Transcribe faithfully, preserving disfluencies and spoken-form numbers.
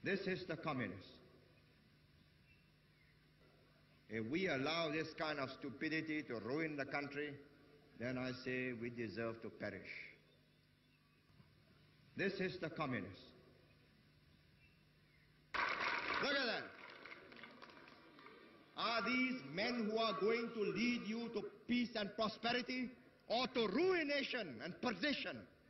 This is the communist. If we allow this kind of stupidity to ruin the country, then I say we deserve to perish. This is the communist. Look at that. Are these men who are going to lead you to peace and prosperity, or to ruination and perdition?